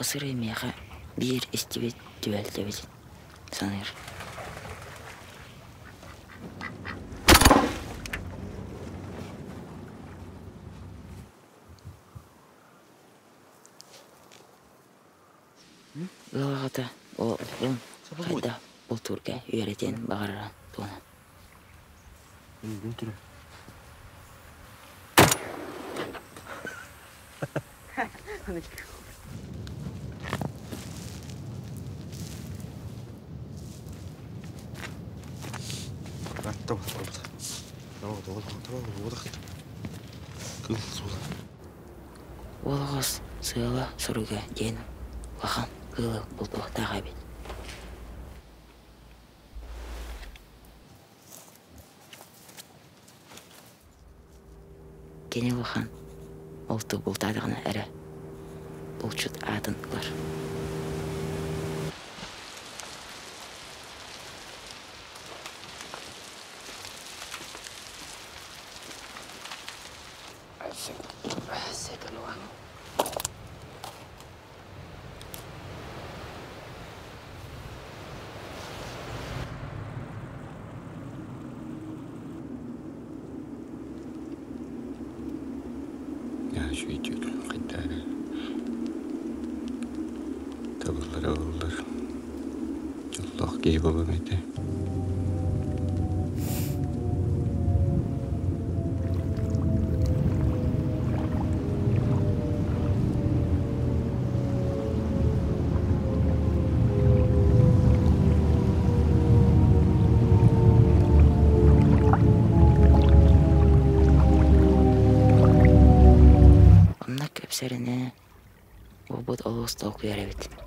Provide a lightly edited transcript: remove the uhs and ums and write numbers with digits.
Кысыр емеға бір істебет дүвәлтебет саныр. Ылағата ол қайда бұл турға үйретен бағарыран туына. Gün türü. Олығыз сыйла сұрыға ден лахан қылы бұлдығы таға бет. Кене лахан олты бұлтадығына әрі бұлчыт атын қылар. Şu içiyor kayıtları. Tabulları olur. Allah gibi babam eti. Сәріне обыд олғыз толқы әрі бет.